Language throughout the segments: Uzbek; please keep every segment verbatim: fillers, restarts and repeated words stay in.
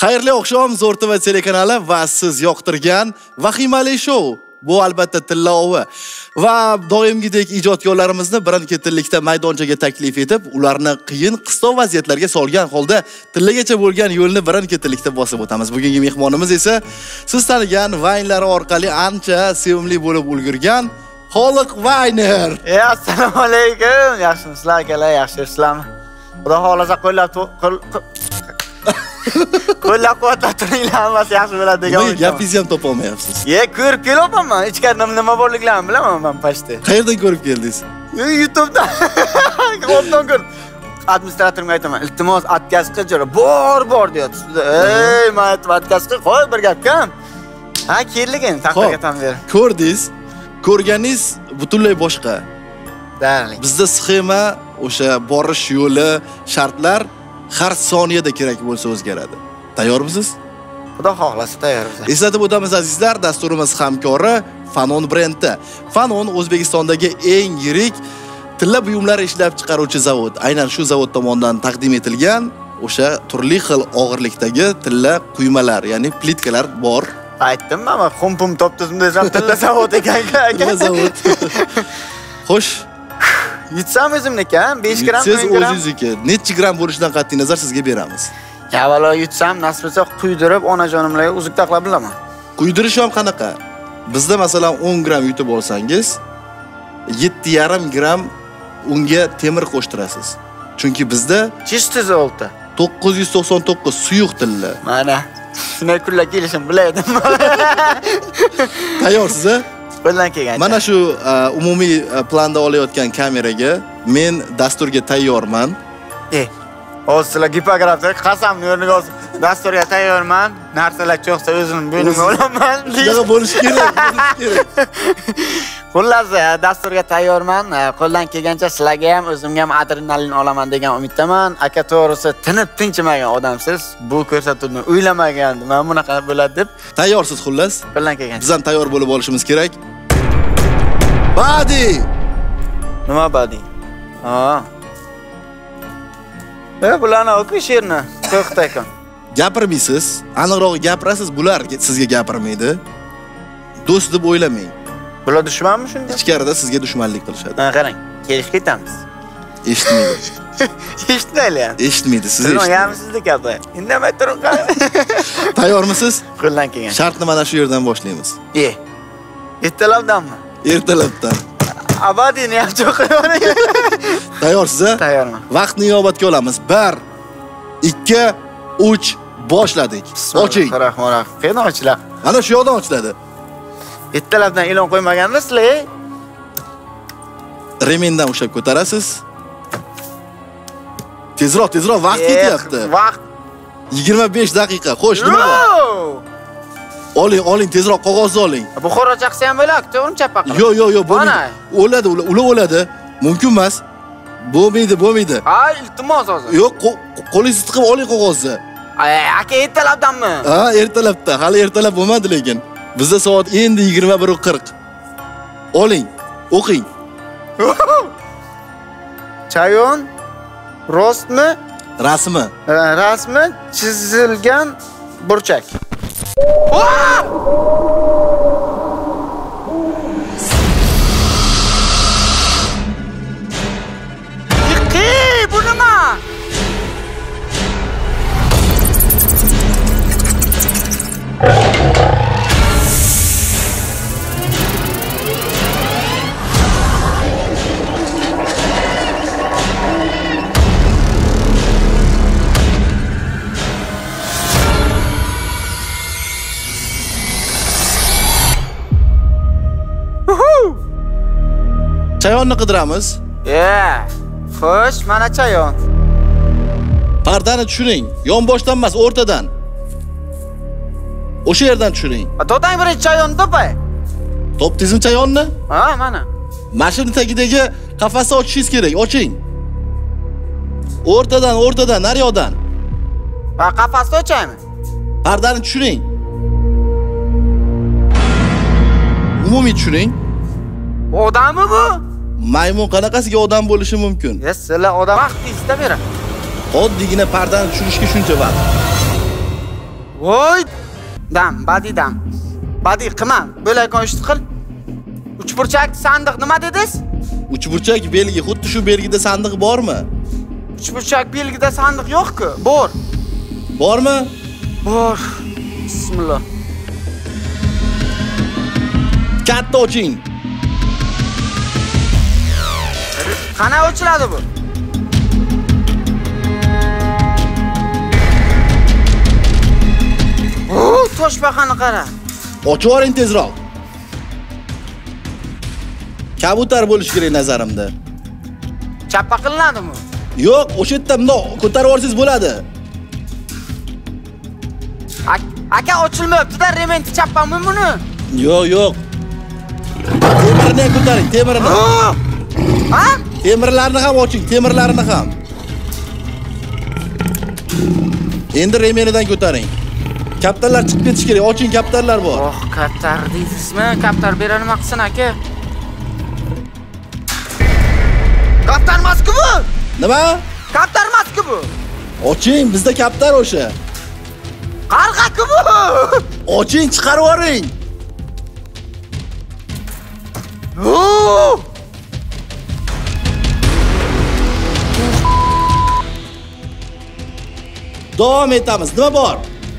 Xayrli oqshom, Zo'r T V telekanali va siz yoqtirgan vahimali show. Bu albatta Tilla ovi va doimgidek ijodkorlarimizni birin-ketinlikda maydonchaga taklif etib, ularni qiyin, qistov vaziyatlarga solgan holda tillagacha bo'lgan yo'lni birin-ketinlikda bosib o'tamiz. Bugungi mehmonimiz esa siz tanigan vaynlari orqali ancha sevimli bo'lib ulgurgan Xoliq Vayner. Ey, assalomu alaykum. Yaxshimisizlar akalar, yaxshimisizlarmi? Xudo xolasa qo'llab qo'llab-quvvatlab turinglar, hammasi yaxshi bo'ladi degan o'yim. Gapingizni ham topa olmayapsiz. Ye, ko'rib kelyapman. Ichkarida nima borliklarini bilaman men pashta. Qayerdan ko'rib keldingiz? YouTube'dan. Ondan ko'rib. Administratorga aytaman, iltimos atkazib jira, bor bor deyapti. Ey, men aytib atkazib qo'y bir gap kam. Ha, kelgan taqdirga tan ber. Ko'rdingiz? Ko'rganingiz butunlay boshqa. Darling. Bizda sxema, o'sha borish yo'li, shartlar har soniyada kerak bo'lsa o'zgaradi. Tayyormisiz? Xudo xohlasa tayyormiz. Eslatib o'tamiz azizlar, dasturimiz hamkori Fanon brendi. Fanon O'zbekistondagi eng yirik tilla buyumlar ishlab chiqaruvchi zavod. Aynan shu zavod tomonidan taqdim etilgan o'sha turli xil og'irlikdagi tilla quymalar, ya'ni plitkalar bor. Aytdim, mana xumpum topdim desam tilla zavod ekan-ku. Tilla zavod. Xo'sh, yutsam o'zimniki, besh gram, siz o'zingizniki necha gram bo'lishidan qat'iy nazar sizga beramiz. Ya valo yutsam, nasib etsa quydirib onajonimlarga uzuk taqlab bilaman. Quydirish ham qanaqa? Bizda masalan o'n gram yutib olsangiz, yetti yarim gram unga temir qo'shtirasiz. Chunki bizda chishtiz olti. to'qqiz yuz to'qson to'qqiz suyuq tilla. Mana, shunday kunlar kelishim biladim. Tayyorsiz a? Qo'ldan kelgan. Mana shu umumiy planda olayotgan kameraga men dasturga tayyorman. E, hozir sizlar gipografda qasamni o'rniga olib dasturga tayyorman. Narsalar cho'qsa o'zimni bo'ynimga olaman. Shunaqa bo'lish kerak, bo'lish kerak. Xullas, dasturga tayyorman. Qo'ldan kelgancha sizlarga ham, o'zimga ham adrenalin olaman degan umiddaman. Aka to'g'risi tinib tinchimagan odamsiz. Bu ko'rsatuvni o'ylamagandim. Men bunaqa bo'ladi deb. Tayyorsiz xullas? Qo'ldan kelgancha. Biz ham tayyor bo'lib olishimiz kerak. Badi. Nima badi? Ha. E, bularni o'qi she'rni to'xtakan. Gapirmaysiz, aniqroq gapirasiz, bular sizga gapirmaydi. Do'st deb o'ylamang. Bular dushmanmi shunda? Ichkarida sizga dushmanlik qilishadi. Ha, qarang, kelish ketamiz. Eshitmaydi. Eshitmaylar. Eshitmaydi, siz eshitmaysiz. Yamsizlik gapi. Indamay turing qarang. Tayyormisiz? Qo'ldan kelgan. Shartni mana shu yerdan boshlaymiz. E. Ertalabdanmi? Ertalabdan. Abadini ham cho'qiyapman. Tayyorsiz a? Tayyorman. Vaqtni inobatga olamiz. bir, ikki, uch boshladik. Oching. Rahmat. Qani ochlar. Mana shu yoqdan ochiladi. Ertalabdan e'lon qo'ymaganlar sizlar. Remendan ushlab ko'tarasiz. Tezroq, tezroq vaqt ketyapti. Vaqt yigirma besh daqiqa. Xo'sh, nima bor? Oling, oling, tezroq qog'ozni oling. Buxoro chaqsa ham bo'ladi, to'g'rimi chapaq? Yo'q, yo'q, yo'q, bo'lmaydi. O'ladi, ular o'ladi. Mumkin emas. Bo'lmaydi, bo'lmaydi. Ha, iltimos hozir. Yo'q, qo'lingizni tiqib oling qog'ozni. Ay, aka ertalabdanmi? Ha, ertalabda. Hali ertalab bo'lmadi lekin. Bizda soat endi yigirma bir qirq. Oling, o'qing. Chayon rostmi? Rasmi. Rasmi chizilgan burchak. Yiqi, bu nima? Chayonni qidiramiz. Yeah. Xo'sh, mana chayon. Pardani tushiring. Yonboshdan emas, o'rtadan. O'sha yerdan tushiring. To'tang birinchi chayonni topay. Topdingizmi chayonni? Ha, mana. Mashina tagidagi qafasni ochishingiz kerak. Oching. O'rtadan, o'rtadan, naryoqdan. Va qafasni ochaymi? Pardani tushiring. Umumiy tushiring. Odammi bu? Maymun qanaqasiga odam bo'lishi mumkin? Ya, sizlar odam vaqt deysiz-da bera. Oddiygina pardani tushirishga shuncha vaqt. Voy! Dam, badi dam. Badi qilma, bo'lakon ishni qil. Uchburchak sandiq nima dedingiz? Uchburchak belgi, xuddi shu belgida sandiq bormi? Uchburchak belgida sandiq yo'q-ku. Bor. Bormi? Bor. Bismillah. Katta oching. Qana ochiladi bu? O, toshbaqani qara. Ochib yuboring tezroq. Kabutar bo'lish kerak nazarimda. Chappa qilinadimi? Yo'q, o'sha yerda bundoq ko'tarib olsangiz bo'ladi. Aka ochilmayapti-da, rementi chappami buni? Yo'q, yo'q. Temirni ko'taring, temirni. Ha? Temirlarni ham oching, temirlarni ham. Endi remenidan ko'taring. Kaptarlar chiqib ketish kerak, oching, kaptarlar bor. Oh, kaptar deysizmi? Kaptar bera nima qilsin aka? Kaptar emas-ku bu? Nima? Kaptar emas-ku bu? Oching, bizda kaptar o'sha. Qarg'a-ku bu? Oching, chiqarib yuboring. Oo! Davom etamiz. Nima bor?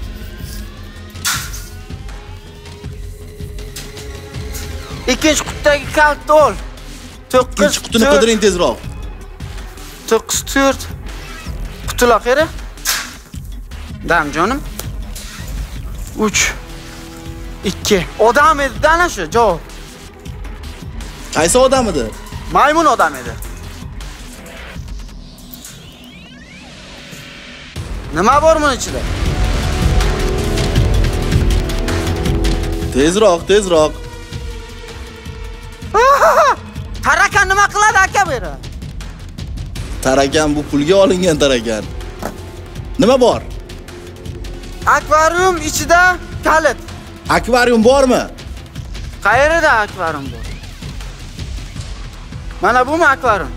Ikkinchi qutidagi kaltni ol. Ikkinchi qutini qidiring tezroq. to'qqiz to'rt qutilar qara. Dam jonim. uch ikki. Odam edi ana shu javob. Qaysi odam edi? Maymun odam edi. Nima bor buning ichida? Tezroq, tezroq. Tarakan nima qiladi aka bera? Tarakan bu pulga olingan tarakan. Nima bor? Akvarium ichida kalit. Akvarium bormi? Qayerda akvarium bor? Mana bumi akvarium?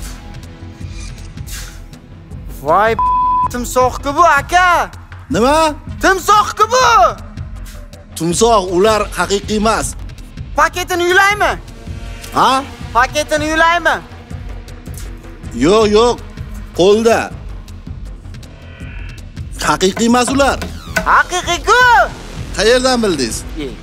Voy, timsoh-ku bu aka. Nima? Timsoh-ku bu. Timsoh ular haqiqiy emas. Paketini yulaymi? Ha? Paketini yulaymi? Yo'q, yo'q. Qo'lda. Haqiqiy emas ular. Haqiqiy-ku. Qayerdan bildingiz?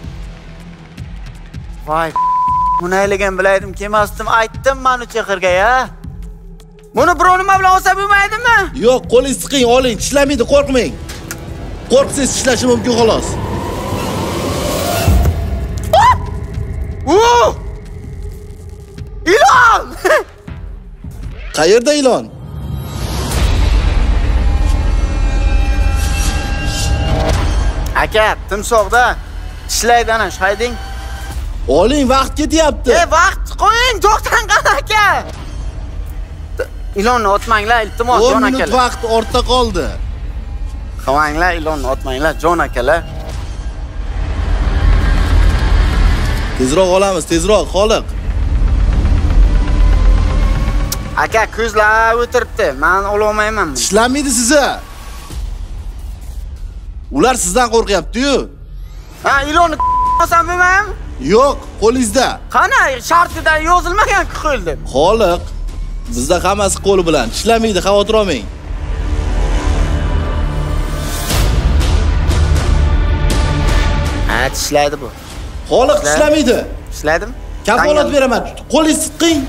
Voy, buni aylagan bilaydim, kelmasdim, aytdim men uch chaqirga ya. Buni birov nima bilan olsa bo'lmaydimi? Yo'q, qo'lingizni tiqing, oling, tishlamaydi, qo'rqmang. Qo'rqsangiz tishlashi mumkin xolos. Oo! İlon! Qayerda ilon? Aka, timsohda ishlaydi ana, shayding. Oling, vaqt ketyapti. E, vaqt qo'ying, to'xtang qani aka. Ilonni otmanglar, iltimos, jon akalar. o'n minut vaqt ortda qoldi. Qavanglar, ilonni otmanglar, jon akalar. Tezroq olamiz, tezroq, Xoliq. Aka, ko'zlar o'tiribdi. Men ololmayman. Tishlamaydi sizni. Ular sizdan qo'rqyapti-yu. Ha, ilonni olsam bo'lmaymi? Yo'q, qo'lingizda. Qana, shartida yozilmagan-ku qo'l deb. Xoliq, bizda hammasi qo'l bilan. Tishlamaydi, xavotir olmang. Ha, tishlaydi bu. Xoliq tishlamaydi. Tishladim. Kafolat beraman. Qo'lingizni tiqing.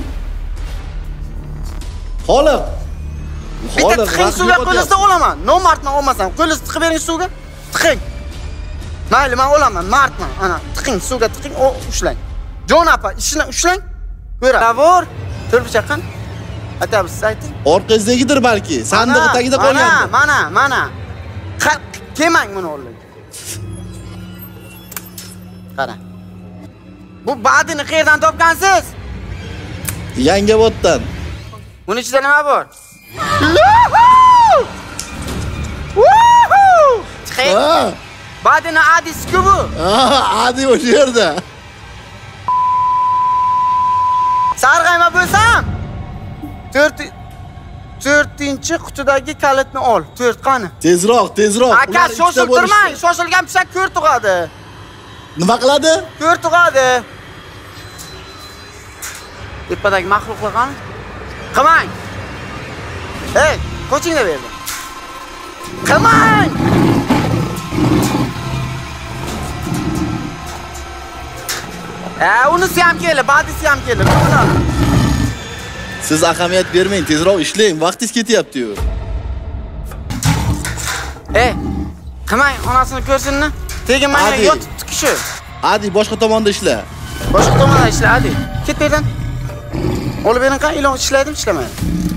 Xoliq. Bitta tiqing suvga qo'lingizda olaman. Nomartman olmasam, qo'lingizni tiqib bering suvga. Tiqing. Mayli, men olaman, martman. Ana, tiqing suvga tiqing, o ushlang. Jon apa, ishni ushlang. Ko'ra. Davor, turbicha qan. Aytamiz, siz ayting. Orqangizdagidir balki. Sandiq tagida qolgan. Mana, mana, mana. Kelmang buni o'rniga. Qara. Bu badini qayerdan topgansiz? Yangoboddan. Buning ichida nima bor? Chiqing. Badini adis-ku bu. Ha, adi o'sha yerda. Sarg'ayma bo'lsam to'rt to'rtinchi qutidagi kalitni ol. to'rt qani? Tezroq, tezroq. Aka, shoshiltirmang. Shoshilgan pishak ko'r tug'adi. Nima qiladi? Ko'r tug'adi. Tepadagi maxluqlar qani? Qilmang. Hey, qo'chinglar bu yerda. Qilmang. Ha, unisi ham keldi, badisi ham keldi. Siz ahamiyat bermang, tezroq ishlang, vaqtingiz ketyapti-yu. Ey, qilmang, onasini ko'rsinmi? Tegmanga yotib tikishi. Hadi, boshqa tomonda ishla. Boshqa tomonda ishla, hadi. Ket bu yerdan. Olib bering, qani ilon ishlaydimi, ishlamaydi.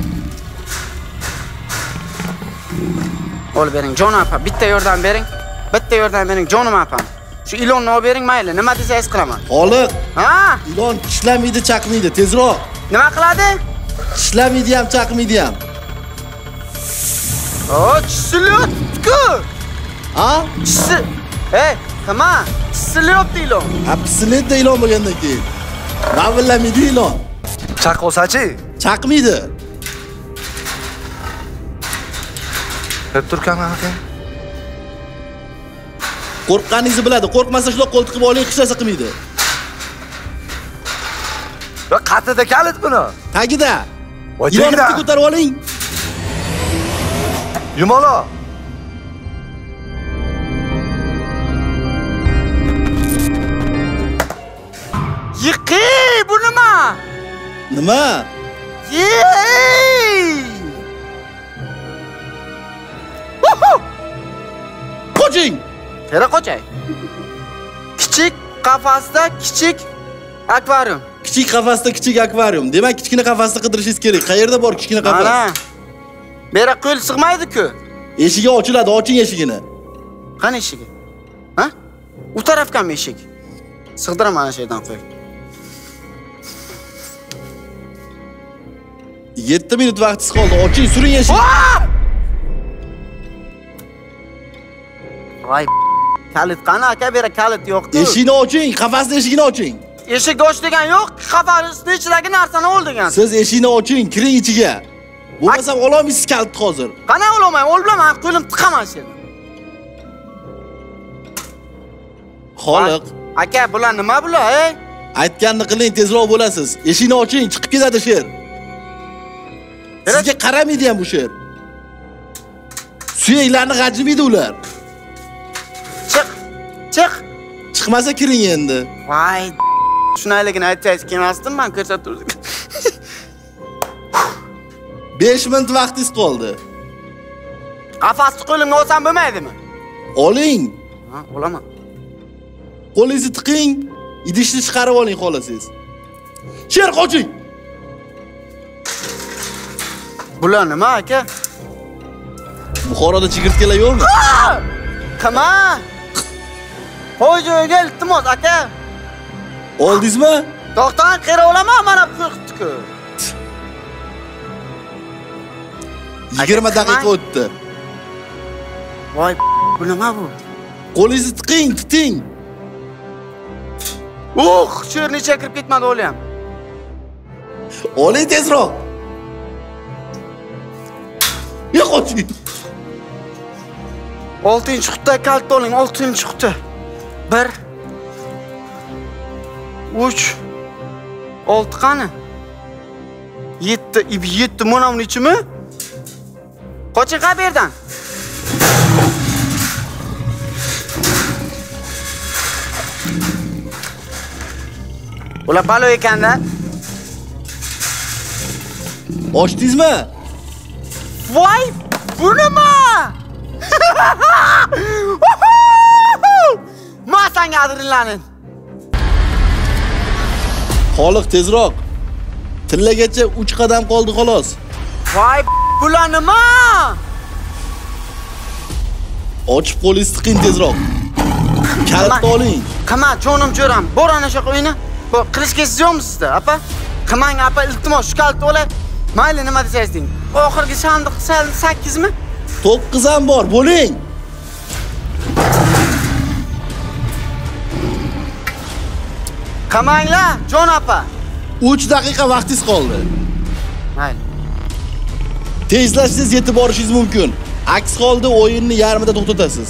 Olib bering, jon apa, bitta yordam bering. Bitta yordam bering, jonim apam. Shu ilonni olib bering, mayli, nima desangiz qilaman. Xoliq. Ha? Ilon tishlamaydi, chaqmaydi, tezroq. Nima qiladi? Tishlamaydi ham, chaqmaydi ham. O, tishlayapti-ku. Ha? Tisi. Ey, qama, tishlayapti ilon. Ha, pislaydi ilon bo'lgandan keyin. Vavillamaydi ilon. Chaqolsa-chi? Chaqmaydi. Hep turkanman aka. Qo'rqqaningizni biladi. Qo'rqmasa shular qo'l tiqib oling, hech narsa qilmaydi. Va qatida kalit buni. Tagida. Voy, Ilonni tagida. ko'tarib oling. Yumalo. Yiqi, bu nima? Nima? Yey! Qo'ching. Qara qo'chay. Kichik qafasda kichik akvarium. Kichik qafasda kichik akvarium. Demak, kichkina qafasda qidirishingiz kerak. Qayerda bor kichkina qafas? Mana. Bera qo'l sig'maydi-ku. Eshigi ochiladi, oching eshigini. Qani eshigi? Ha? U tarafganmi eshik? Sig'diraman mana shu yerdan qo'yib. yetti minut vaqtingiz qoldi. Oching, suring eshikni. Voy, kalit qani aka, bera kalit yo'q-ku. Eshikni oching, qafasning eshigini oching. Eshik och degan yo'q, qafasning ichidagi narsani ol degan. Siz eshikni oching, kiring ichiga. Bo'lmasa ololmaysiz kalitni hozir. Qana olmayman, ol bilaman, qo'lim tiqaman shu yerda. Xoliq, aka, bular nima bular, ey? aytganni qiling, tezroq bo'lasiz. Eshikni oching, chiqib ketadi sher. Sizga qaramaydi ham bu sher. Suyaklarni g'ajimaydi ular. Chiq. Chiq. Chiqmasa kiring endi. Voy, shunayligini aytsangiz kelmasdim, men ko'rsatib turdim. besh minut vaqtingiz qoldi. Qafasni qo'limga olsam bo'lmaydimi? Oling. Ha, olaman. Qo'lingizni tiqing, idishni chiqarib oling xolasangiz. Sher qoching. Bular nima aka? Buxoroda chigirtkalar yo'qmi? Qama. Qo'y joyiga iltimos aka. Oldingizmi? To'xtang, qera olaman, mana qo'rqitdi-ku. yigirma daqiqa o'tdi. Voy, bu nima bu? Qo'lingizni tiqing, titing. Uh, sherni ichiga kirib ketmadi o'li ham. Oling tezroq. Ya qoching. oltinchi qutda kalit oling, oltinchi qutda. bir uch olti qani? yetti, yetti monavni ichimi? Qoching qa bu yerdan. Ular balo ekanda. Ochdingizmi? Voy, bu nima? Ma senga adrenalin. Xoliq tezroq. Tillagacha uch qadam qoldi xolos. Voy, bular nima? Ochib qo'lingizni tiqing tezroq. Kalitni oling. Qama, jonim jo'ram. Bor ana shu o'yini. Bu qilish kesiz yo'qmi sizda, apa? Qamang apa, iltimos shu kalitni olay. Mayli, nima desangiz deng. Oxirgi sandiq sakkiz mi? to'qqiz ham bor, bo'ling. Qamanglar, jon apa. uch daqiqa vaqtingiz qoldi. Mayli. Tezlashsiz yetib borishingiz mumkin. Aks holda o'yinni yarmida to'xtatasiz.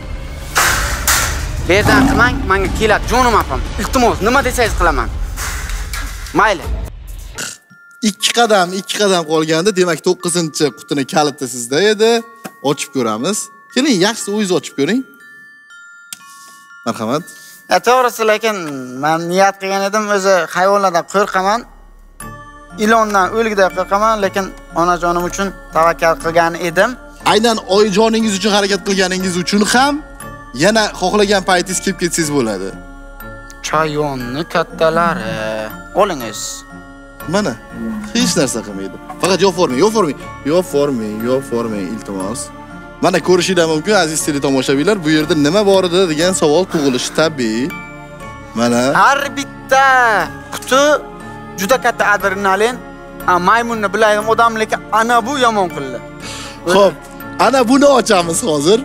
Bu yerdan qilmang, menga keladi, jonim apam. Iltimos, nima desangiz qilaman. Mayli. ikki qadam, ikki qadam qolganda, demak to'qqizinchi qutini kaliti sizda edi. Ochib ko'ramiz. Keling, yaxshisi o'zingiz ochib ko'ring. Marhamat. E, to'g'risi, lekin men niyat qilgan edim, o'zi hayvonlardan qo'rqaman. Ilondan o'lgidek qo'rqaman, lekin onajonim uchun tavakkal qilgan edim. Aynan oyijoningiz uchun harakat qilganingiz uchun ham yana xohlagan paytingiz kelib ketsangiz bo'ladi. Chayonni kattalari. Olingiz. Mana, hech narsa qilmaydi. Faqat yo'q forming, yo'q forming, yo'q forming, yo'q forming, iltimos. Mana ko'rishingiz mumkin aziz teletomoshabinlar, bu yerda nima bor edi degan savol tug'ilishi tabiiy. Mana har bitta quti juda katta adrenalin. Maymunni bilaydim odam, lekin ana bu yomon qildi. Xo'p, ana buni ochamiz hozir.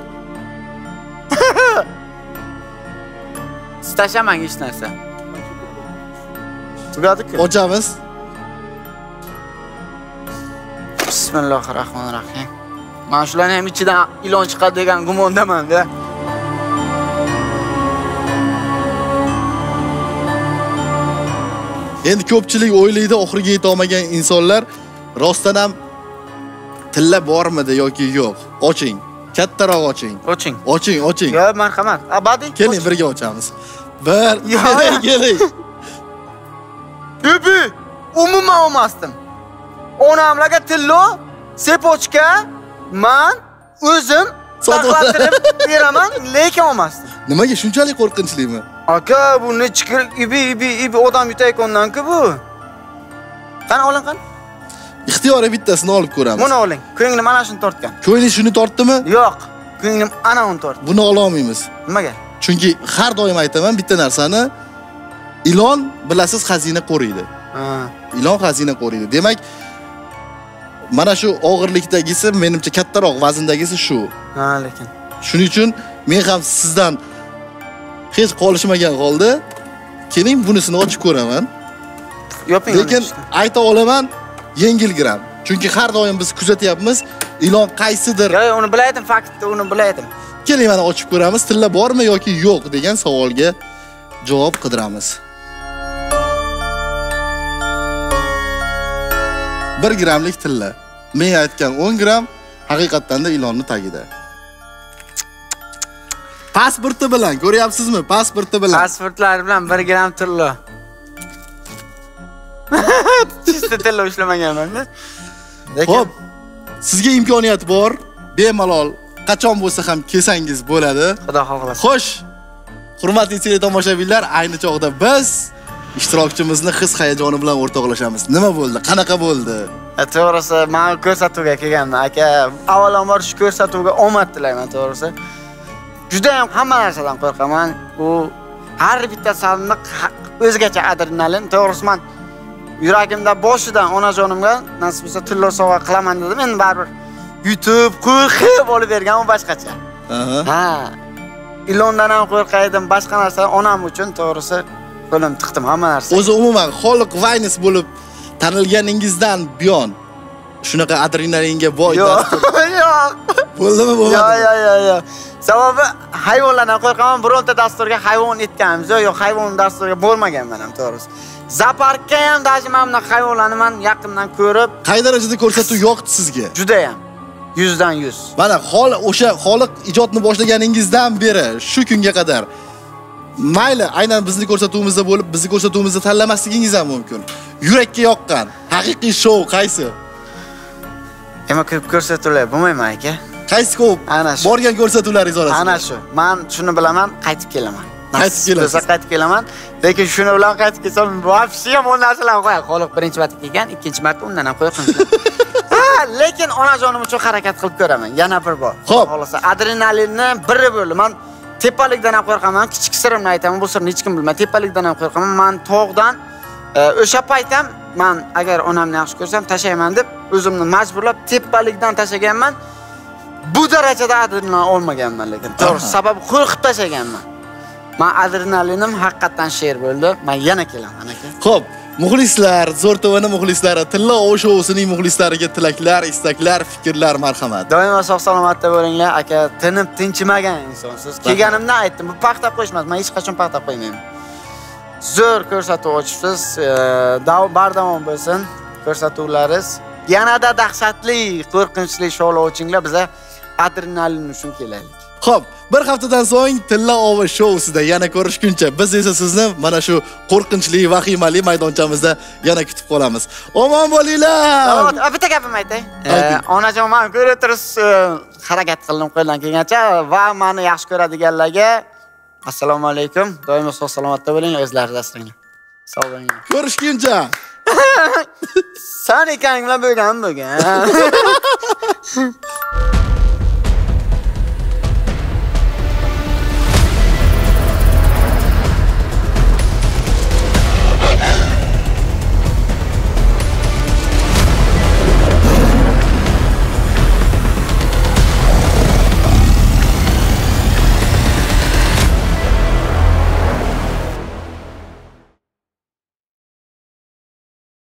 Tashamang hech narsa. Tugadi-ku. Ochamiz. Bismillahirrohmanirrohim. Men shularning ham ichidan ilon chiqadi degan gumondaman-da. Endi ko'pchilik o'ylaydi, oxiriga yeta olmagan insonlar rostdan ham tilla bormidi yoki yo'q. Oching. Kattaroq oching. Oching. Oching, oching. Yo, marhamat. Abadiy. Keling, birga ochamiz. Bir, keling. Bibi, umuman olmasdim. Onamlarga tillo, sepochka men o'zim saqlatib beraman, lekin olmasdim. Nimaga shunchalik qo'rqinchlimi? Aka, bu nechikir ibi ibi ibi odam yutayotgandan-ku bu. Qani oling qani? Ixtiyoriy bittasini olib ko'ramiz. Buni oling. Ko'nglim ana shuni tortgan. Ko'nglingiz shuni tortdimi? Yo'q. Ko'nglim ana uni tortdi. Buni ola olmaymiz. Nimaga? Chunki har doim aytaman, bitta narsani ilon bilasiz xazina qo'riydi. Ha. Ilon xazina qo'riydi. Demak, mana shu og'irlikdagisi menimcha kattaroq vazndagisi shu. Ha, lekin. Shuning uchun men ham sizdan hech qolishmagan holda keling bunisini ochib ko'raman. Yoping. Lekin ayta olaman, yengilgiram. Chunki har doim biz kuzatyapmiz, ilon qaysidir. Yo'q, uni bilaydim, faktda uni bilaydim. Keling, mana ochib ko'ramiz, tilla bormi yoki yo'q degan savolga javob qidiramiz. bir gramlik tilla. Men aytgan o'n gram haqiqatdan da ilonni tagida. Pasporti bilan, ko'ryapsizmi? Pasporti bilan. Pasportlar bilan bir gram tilla. Chista tilla ushlamaganman-da. Xo'p, sizga imkoniyat bor. Bemalol qachon bo'lsa ham kelsangiz bo'ladi. Xudo xohlasa. Xo'sh, hurmatli teletomoshabinlar, ayni chog'da biz ishtirokchimizni his hayajoni bilan o'rtoqlashamiz. Nima bo'ldi? Qanaqa bo'ldi? To'g'risi, men ko'rsatuvga kelganman, aka. Avvalambor shu ko'rsatuvga omad tilayman, to'g'risi. Juda ham hamma narsadan qo'rqaman. U har bitta sandiq o'zgacha adrenalin. To'g'risi, men yuragimda boshidan onajonimga nasib bo'lsa tilla sovg'a qilaman dedim. Endi baribir YouTube qo'rqib olib bergan u boshqacha. Ha. Ilondan ham qo'rqaydim, boshqa narsa onam uchun to'g'risi qo'lim tiqdim hamma narsa. O'zi umuman Xoliq Vaynis bo'lib tanilganingizdan buyon shunaqa adrenalinga boy dastur. Yo'q. Bo'ldimi, bo'lmadi? Yo'q, yo'q, yo'q, yo'q. Sababi hayvonlardan qo'rqaman, bironta dasturga hayvon etganmiz. Yo'q, hayvon dasturiga bo'lmaganman ham to'g'risi. Zaparkka ham daji mana bunaqa hayvonlarni men yaqindan ko'rib, qay darajada ko'rsatuv yoqdi sizga? Juda ham. yuzdan yuz. Mana Xoliq o'sha Xoliq ijodni boshlaganingizdan beri shu kunga qadar mayli, aynan bizni ko'rsatuvimizda bo'lib, bizni ko'rsatuvimizda tanlamasligingiz ham mumkin. Yurakka yoqqan haqiqiy shou qaysi? Nima ko'p ko'rsatuvlar bo'lmaymi aka? Qaysi ko'p? Ana shu. Borgan ko'rsatuvlaringiz orasida. Ana shu. Men shuni bilaman, qaytib kelaman. Qaytib kelasiz. Qaytib kelaman. Lekin shuni bilan qaytib kelsam, vobshe yomon narsalarni qo'yay. Xoliq birinchi marta kelgan, ikkinchi marta undan ham qo'yqim. Ha, lekin onajonim uchun harakat qilib ko'raman. Yana bir bor. Xohlasa, adrenalinni biri bo'ldi. Men tepalikdan ham qo'rqaman, kichik sirimni aytaman, bu sirni hech kim bilmaydi. Tepalikdan ham qo'rqaman. Men tog'dan o'sha payt ham men agar onamni yaxshi ko'rsam tashayman deb o'zimni majburlab tepalikdan tashaganman. Bu darajada adrenalin olmaganman lekin. To'g'ri, sababi qo'rqib tashaganman. Men adrenalinim haqiqatan sher bo'ldi. Men yana kelaman aka. Xo'p, Muxlislar, Zo'r T V'ning muxlislari, Tilla Ov shousining muxlislariga tilaklar, istaklar, fikrlar, marhamat. Doimo sog' salomatda bo'linglar, aka. Tinib tinchimagan insonsiz. Kelganimda aytdim, bu paxta qo'yish emas, men hech qachon paxta qo'ymayman. Zo'r ko'rsatuv ochibsiz, bardavom bo'lsin ko'rsatuvlaringiz. Yanada dahshatli, qo'rqinchli shoulovchinglar biza adrenalin uchun kelaylik. Xo'p, bir haftadan so'ng Tilla Ov shousida yana ko'rishguncha biz esa sizni mana shu qo'rqinchli, vahimali maydonchamizda yana kutib qolamiz. Omon bo'linglar. Salomat, bitta gapim aytay. Onajon, men ko'rib tursiz, harakat qildim qo'ldan kelgancha va meni yaxshi ko'radiganlarga assalomu alaykum. Doimo sog' salomatda bo'ling, o'zlaringiz asranglar. Sog' bo'linglar. Ko'rishguncha. Sen ekaninglar bo'lgan bo'lgan.